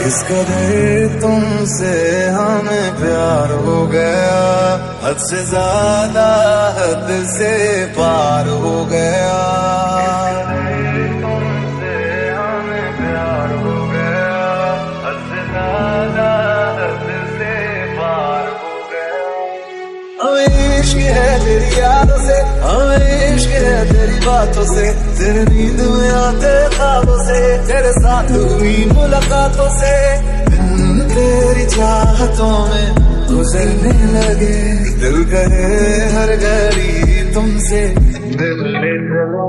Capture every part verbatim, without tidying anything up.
इस कदर तुमसे हमें प्यार हो गया, हद से ज्यादा हद से पार हो गया। तुमसे हमें प्यार हो गया, हद से ज्यादा हद से पार हो गया। हमें इश्क है तेरी यादों से, हमें इश्क है तेरी बातों से, तेरे नींद में आते ख्वाबों से, तेरे साथ हुई मुलाकातों से, दिन तेरी चाहतों में गुजरने लगे। दिल करे हर घड़ी तुमसे मिलने चलो।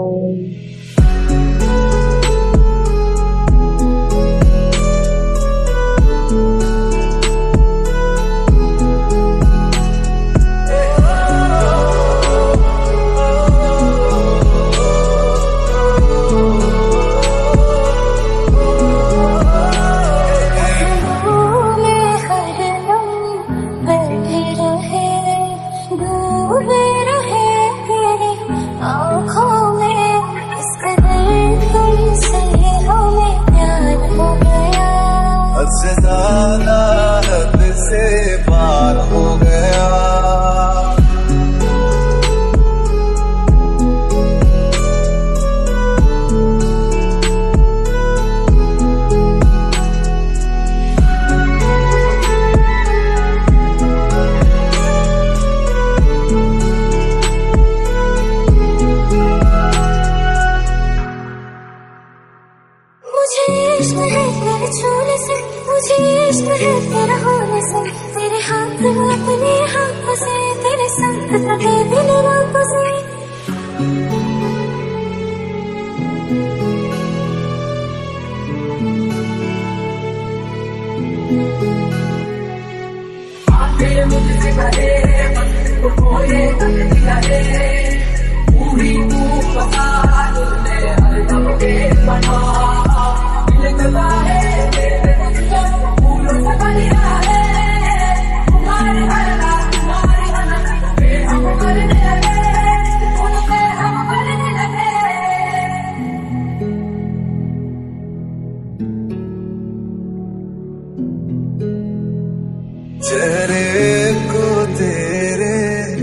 चेहरे को तेरे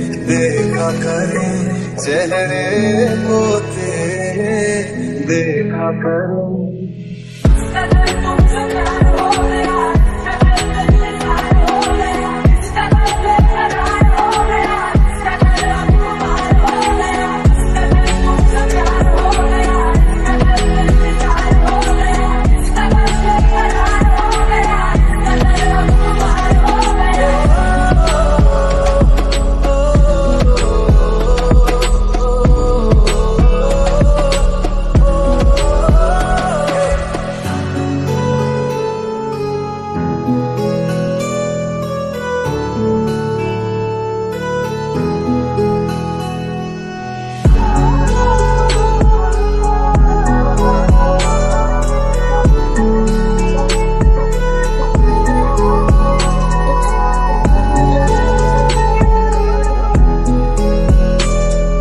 देखा करें, चेहरे को तेरे देखा करें।